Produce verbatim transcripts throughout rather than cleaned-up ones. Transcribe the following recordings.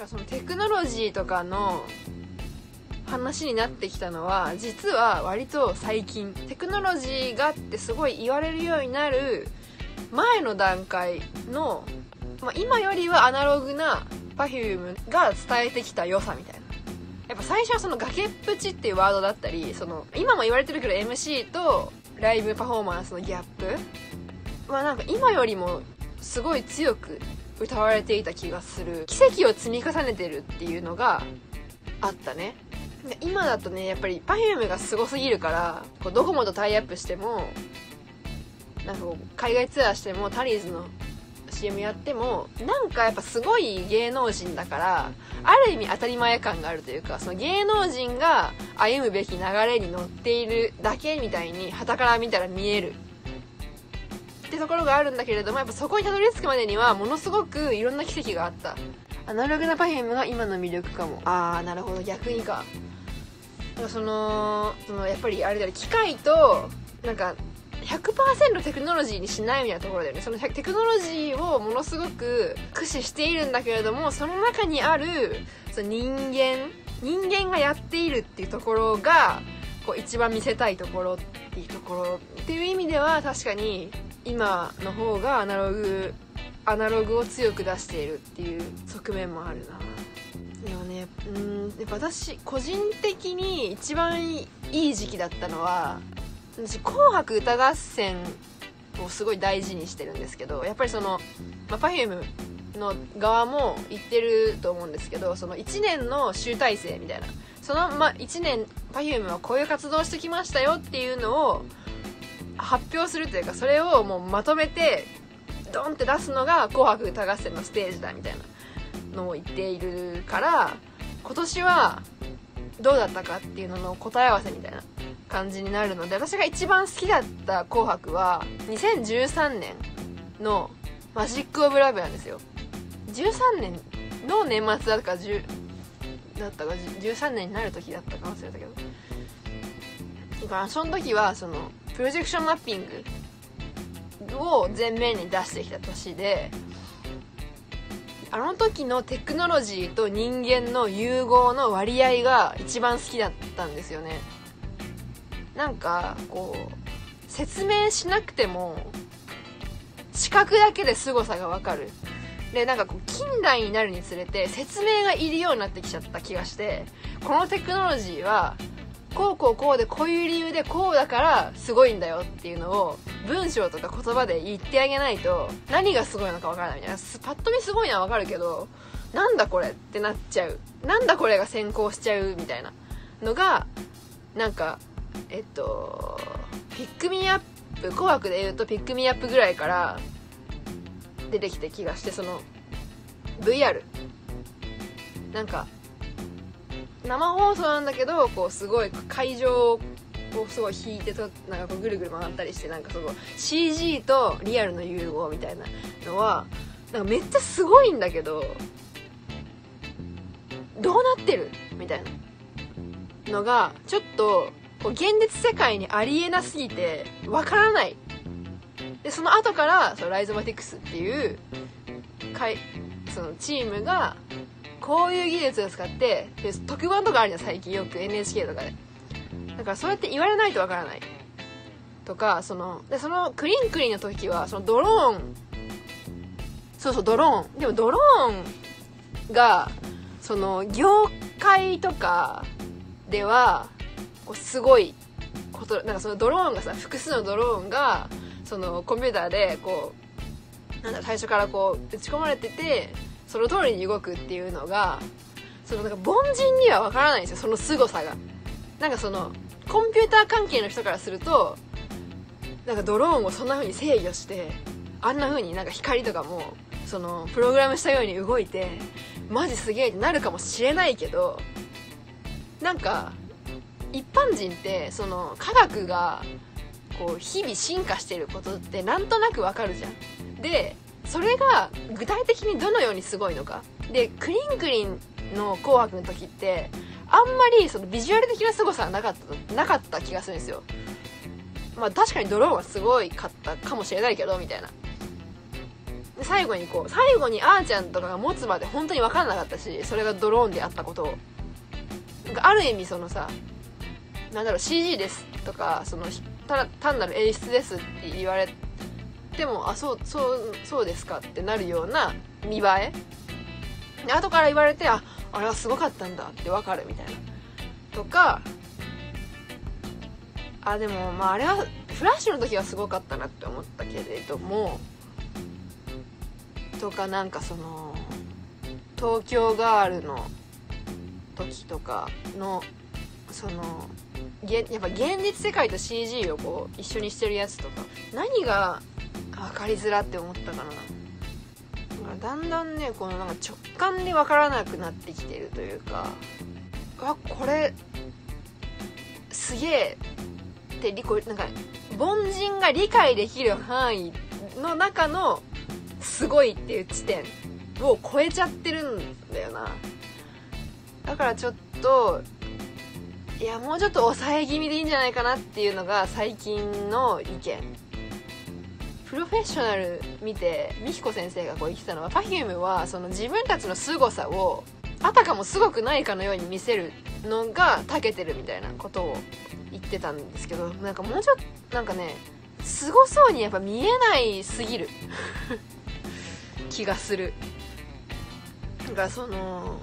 かそのテクノロジーとかの話になってきたのは実は割と最近。テクノロジーがってすごい言われるようになる前の段階の、まあ、今よりはアナログな Perfume が伝えてきた良さみたいな。やっぱ最初はその崖っぷちっていうワードだったり、その今も言われてるけど エムシー とライブパフォーマンスのギャップはなんか今よりもすごい強く歌われていた気がする。奇跡を積み重ねてるっていうのがあったね。で今だとねやっぱり Perfume がすごすぎるから、こうドコモとタイアップしてもなんかこう海外ツアーしてもタリーズの シーエム やってもなんかやっぱすごい芸能人だから、ある意味当たり前感があるというか、その芸能人が歩むべき流れに乗っているだけみたいに傍から見たら見えるってところがあるんだけれども、やっぱそこにたどり着くまでにはものすごくいろんな奇跡があった。アナログな Perfume が今の魅力かも。あーなるほど、逆にか。だからそのそのやっぱりあれだよ、機械となんか ひゃくパーセント テクノロジーにしないみたいなところだよね。そのテクノロジーをものすごく駆使しているんだけれども、その中にあるその人間人間がやっているっていうところがこう一番見せたいところっていうところっていう意味では、確かに今の方がアナログアナログを強く出しているっていう側面もあるな。でもね、うーんやっぱ私個人的に一番いい時期だったのは、私紅白歌合戦をすごい大事にしてるんですけど、やっぱりその、まあ、Perfume の側も言ってると思うんですけど、そのいちねんの集大成みたいな、その、まあ、いちねん Perfume はこういう活動をしてきましたよっていうのを発表するというか、それをもうまとめてドンって出すのが紅白歌合戦のステージだみたいなのを言っているから、今年はどうだったかっていうのの答え合わせみたいな感じになるので、私が一番好きだった紅白はにせんじゅうさんねんのマジックオブラブなんですよ。じゅうさんねんの年末だったか10だったかじゅうさんねんになる時だったか忘れたけど、だからその時はそのプロジェクションマッピングを前面に出してきた年で、あの時のテクノロジーと人間の融合の割合が一番好きだったんですよね。なんかこう説明しなくても視覚だけで凄さがわかる。でなんかこう近代になるにつれて説明がいるようになってきちゃった気がして、このテクノロジーはこうこうこうでこういう理由でこうだからすごいんだよっていうのを文章とか言葉で言ってあげないと何がすごいのかわからないみたいな。パッと見すごいのはわかるけど、なんだこれってなっちゃう、なんだこれが先行しちゃうみたいなのがなんかえっとピックミーアップ、紅白で言うとピックミーアップぐらいから出てきた気がして、その ブイアール なんか生放送なんだけど、こうすごい会場をすごい引いてとなんかこうぐるぐる回ったりして、なんかその シージー とリアルの融合みたいなのはなんかめっちゃすごいんだけど、どうなってるみたいなのがちょっとこう現実世界にありえなすぎてわからない。でその後からそのライゾマティクスっていうかいそのチームがこういう技術を使ってで特番とかあるじゃん最近よく エヌエイチケー とかで。だからそうやって言われないとわからないとか、そのでそのクリンクリンの時はそのドローン、そうそうドローンでもドローンがその業界とかではこうすごいことなんか、そのドローンがさ複数のドローンがそのコンピューターでこうなんだ最初からこう打ち込まれててその通りに動くっていうのがそのなんか凡人にはわからないんですよ、その凄さが。なんかそのコンピューター関係の人からするとなんかドローンをそんな風に制御してあんな風になんか光とかもそのプログラムしたように動いてマジすげえってなるかもしれないけど、なんか一般人ってその科学がこう日々進化してることってなんとなくわかるじゃん。でそれが具体的にどのようにすごいのかで、クリンクリンの紅白の時ってあんまりそのビジュアル的な凄さはなかったなかった気がするんですよ。まあ確かにドローンはすごいかったかもしれないけどみたいな。 で最後にこう最後にあーちゃんとかが持つまで本当に分かんなかったし、それがドローンであったことをなんかある意味そのさ、なんだろう シージー ですとかそのただ単なる演出ですって言われても、あそうそうそうですかってなるような見栄えで、後から言われてああれはすごかったんだって分かるみたいなとか、あでもまああれはフラッシュの時はすごかったなって思ったけれどもとか、なんかその東京ガールの時とかのそのやっぱ現実世界と シージー をこう一緒にしてるやつとか、何が分かりづらって思ったかな。だんだんねこのなんか直感で分からなくなってきてるというか、あこれすげえってリコなんか凡人が理解できる範囲の中のすごいっていう地点を超えちゃってるんだよな。だからちょっといやもうちょっと抑え気味でいいんじゃないかなっていうのが最近の意見。プロフェッショナル見て美彦先生がこう言ってたのは、 Perfume はその自分たちの凄さをあたかもすごくないかのように見せるのが長けてるみたいなことを言ってたんですけど、なんかもうちょっとなんかねすごそうにやっぱ見えないすぎる気がする。なんかその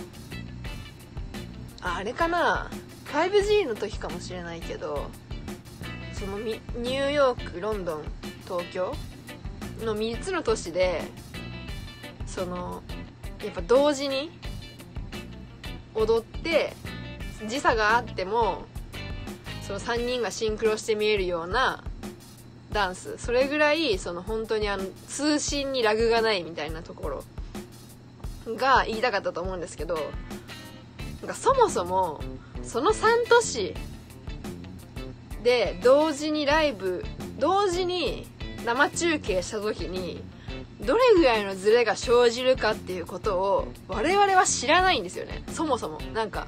あれかな ファイブジー の時かもしれないけど、そのニューヨーク、ロンドン、東京のみっつの都市でそのやっぱ同時に踊って時差があってもそのさんにんがシンクロして見えるようなダンス、それぐらいその本当にあの通信にラグがないみたいなところが言いたかったと思うんですけど、なんかそもそもそのさん都市で同時にライブ同時に生中継した時にどれぐらいのズレが生じるかっていうことを我々は知らないんですよね。そもそもなんか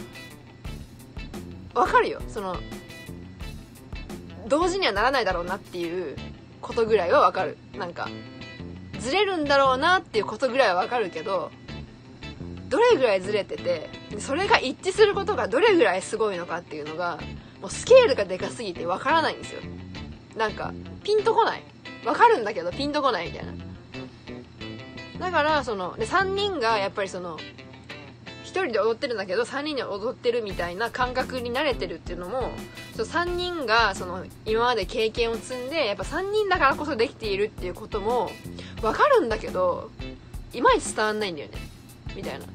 わかるよ、その同時にはならないだろうなっていうことぐらいはわかる。なんかずれるんだろうなっていうことぐらいはわかるけど、どれぐらいずれててそれが一致することがどれぐらいすごいのかっていうのがもうスケールがでかすぎてわからないんですよ。なんかピンとこない、わかるんだけどピンとこないみたいな。だからそのでさんにんがやっぱりそのひとりで踊ってるんだけどさんにんで踊ってるみたいな感覚に慣れてるっていうのも、そのさんにんがその今まで経験を積んでやっぱさんにんだからこそできているっていうこともわかるんだけどいまいち伝わんないんだよねみたいな。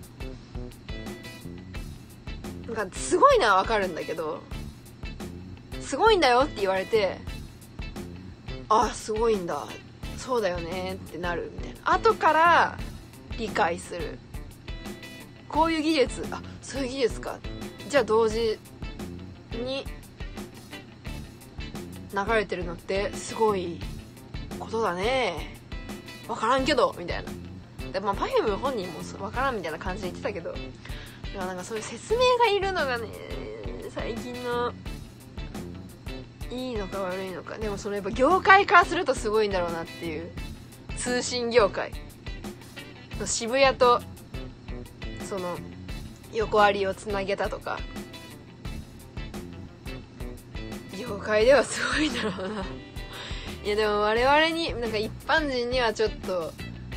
なんかすごいのはわかるんだけど、すごいんだよって言われて、あすごいんだそうだよねってなるみたいな。後から理解する、こういう技術、あそういう技術か、じゃあ同時に流れてるのってすごいことだね、分からんけどみたいな。でまあ Perfume 本人も分からんみたいな感じで言ってたけど、でもなんかそういう説明がいるのがね最近のいいのか悪いのか。でもそのやっぱ業界からするとすごいんだろうなっていう、通信業界の渋谷とその横ありをつなげたとか、業界ではすごいんだろうな。いやでも我々になんか一般人にはちょっと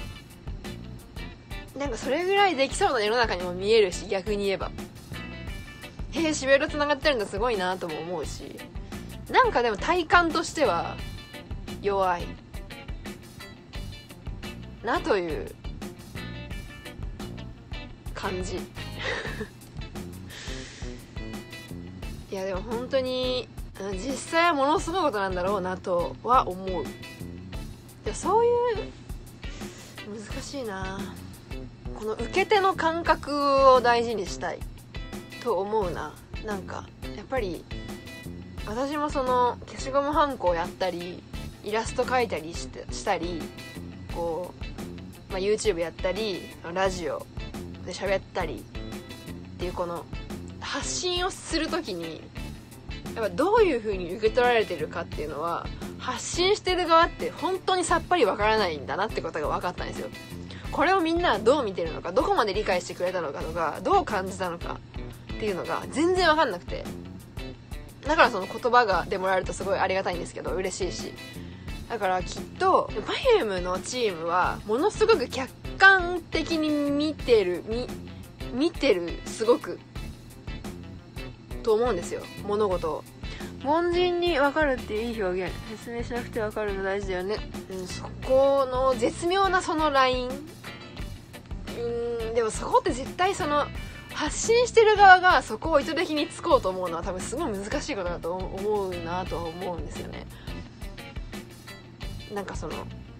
なんかそれぐらいできそうな世の中にも見えるし、逆に言えばへえ渋谷とつながってるんだすごいなとも思うし、なんかでも体感としては弱いなという感じいやでも本当に実際はものすごいことなんだろうなとは思う。でそういう難しいな、この受け手の感覚を大事にしたいと思うな。なんかやっぱり私もその消しゴムはんこをやったりイラスト描いたりしてしたりこう、まあ、YouTube やったりラジオで喋ったりっていうこの発信をするときにやっぱどういう風に受け取られてるかっていうのは発信してる側って本当にさっぱりわからないんだなってことが分かったんですよ。これをみんなはどう見てるのか、どこまで理解してくれたのかとか、どう感じたのかっていうのが全然分かんなくて、だからその言葉がでもらえるとすごいありがたいんですけど、嬉しいし、だからきっと Perfume のチームはものすごく客観的に見てる見見てるすごくと思うんですよ、物事を。凡人に分かるっていういい表現、説明しなくて分かるの大事だよね、うん、そこの絶妙なそのライン、うーんでもそこって絶対その発信してる側がそこを意図的につこうと思うのは多分すごい難しいことだと思うなとは思うんですよね。なんかその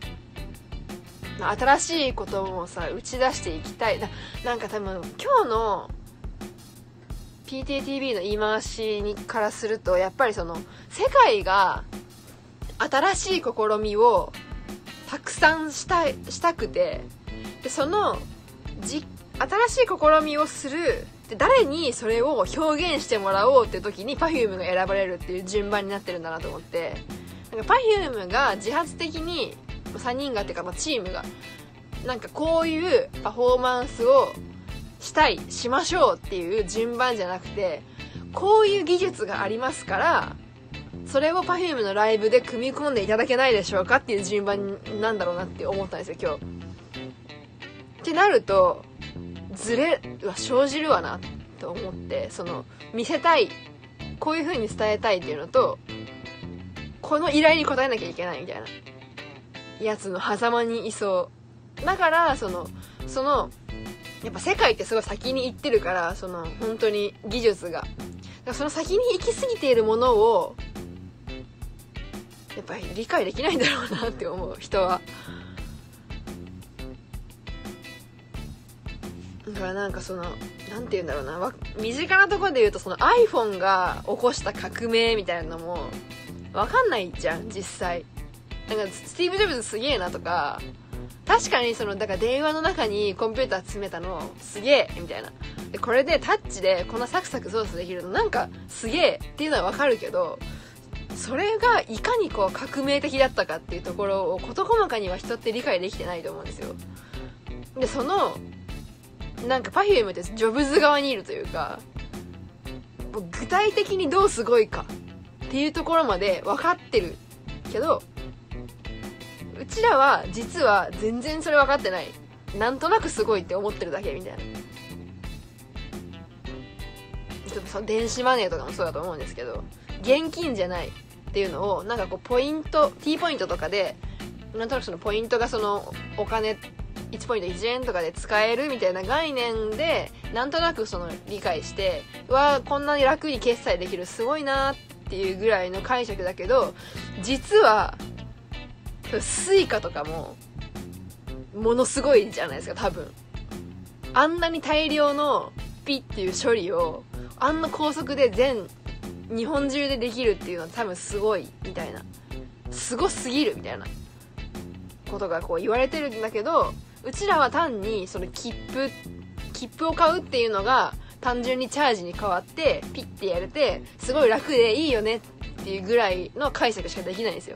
新しいこともさ打ち出していきたい。 な, なんか多分今日の ピーティーティービー の言い回しにからすると、やっぱりその世界が新しい試みをたくさんしたいしたくて、でそのじ新しい試みをするで誰にそれを表現してもらおうっていう時に Perfume が選ばれるっていう順番になってるんだなと思って、なんか Perfume が自発的にさんにんがっていうか、まあ、チームがなんかこういうパフォーマンスをしたいしましょうっていう順番じゃなくて、こういう技術がありますからそれを Perfume のライブで組み込んでいただけないでしょうかっていう順番なんだろうなって思ったんですよ今日。ってなるとズレは生じるわなと思って、その見せたい、こういう風に伝えたいっていうのとこの依頼に応えなきゃいけないみたいなやつの狭間にいそう。だからそのそのやっぱ世界ってすごい先に行ってるから、その本当に技術がだからその先に行き過ぎているものをやっぱり理解できないんだろうなって思う人は。だからなんかそのなんて言うんだろうな、身近なところで言うとその iPhone が起こした革命みたいなのも分かんないじゃん実際。なんかスティーブ・ジョブズすげえなとか、確かにそのだから電話の中にコンピューター詰めたのすげえみたいな、でこれでタッチでこんなサクサク操作できるのなんかすげえっていうのは分かるけど、それがいかにこう革命的だったかっていうところを事細かには人って理解できてないと思うんですよ。でそのなんか Perfume ってジョブズ側にいるというか、具体的にどうすごいかっていうところまで分かってるけど、うちらは実は全然それ分かってない、なんとなくすごいって思ってるだけみたいな。ちょっとその電子マネーとかもそうだと思うんですけど、現金じゃないっていうのをなんかこうポイント T ポイントとかでなんとなくそのポイントがそのお金いちポイントいちえんとかで使えるみたいな概念でなんとなくその理解して、うわこんなに楽に決済できるすごいなっていうぐらいの解釈だけど、実はスイカとかもものすごいじゃないですか多分。あんなに大量のピッっていう処理をあんな高速で全日本中でできるっていうのは多分すごいみたいな、すごすぎるみたいなことがこう言われてるんだけど、うちらは単にその切符切符を買うっていうのが単純にチャージに変わってピッてやれてすごい楽でいいよねっていうぐらいの解釈しかできないんですよ。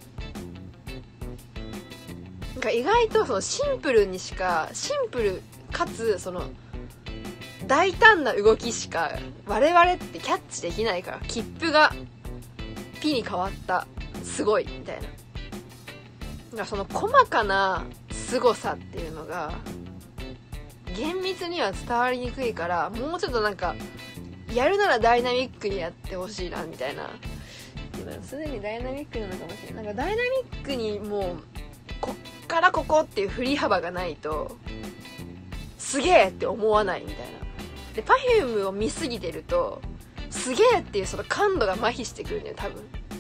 なんか意外とそのシンプルにしかシンプルかつその大胆な動きしか我々ってキャッチできないから、切符がピに変わったすごいみたいな、だからその細かな凄さっていうのが厳密には伝わりにくいから、もうちょっとなんかやるならダイナミックにやってほしいなみたいな。今すでにダイナミックなのかもしれない。なんかダイナミックにもうこっからここっていう振り幅がないとすげえって思わないみたいな。で Perfume を見すぎてるとすげえっていうその感度が麻痺してくるんだよ多分。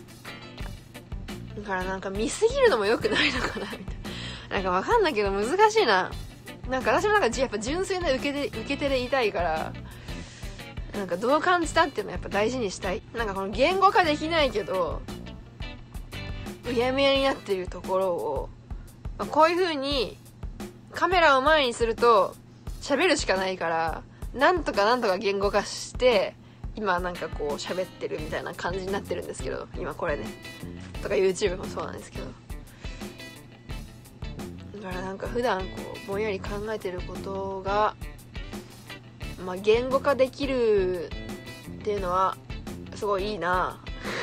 だからなんか見すぎるのも良くないのかなみたいな。なんかわかんないけど難しいな。なんか私もなんかやっぱ純粋な受け手受け手でいたいから、なんかどう感じたっていうのはやっぱ大事にしたい。なんかこの言語化できないけどうやむやになってるところを、まあ、こういう風にカメラを前にすると喋るしかないから、なんとかなんとか言語化して今なんかこう喋ってるみたいな感じになってるんですけど、今これねとか YouTube もそうなんですけど、だからなんか普段こうぼんやり考えてることが、まあ、言語化できるっていうのはすごいいいな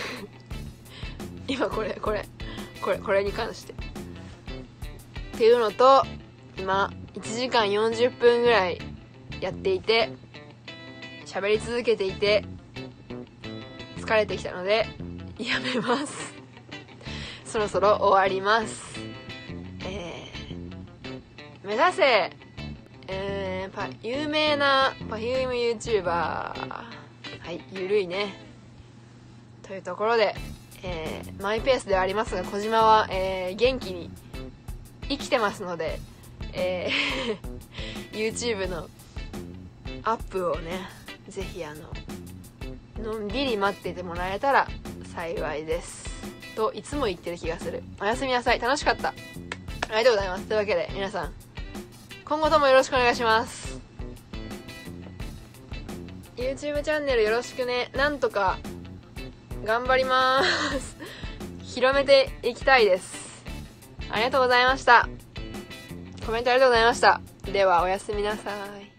今これこれこれこれに関してっていうのと、今いちじかんよんじゅっぷんぐらいやっていて喋り続けていて疲れてきたのでやめますそろそろ終わります。えー、目指せ、えー、パ有名な Perfume YouTuber、 はいゆるいねというところで、えー、マイペースではありますが小島は、えー、元気に生きてますので、えー、YouTube のアップをねぜひあののんびり待っていてもらえたら幸いですといつも言ってる気がする。おやすみなさい。楽しかった。ありがとうございます。というわけで皆さん今後ともよろしくお願いします。 YouTube チャンネルよろしくね。なんとか頑張ります広めていきたいです。ありがとうございました。コメントありがとうございました。ではおやすみなさい。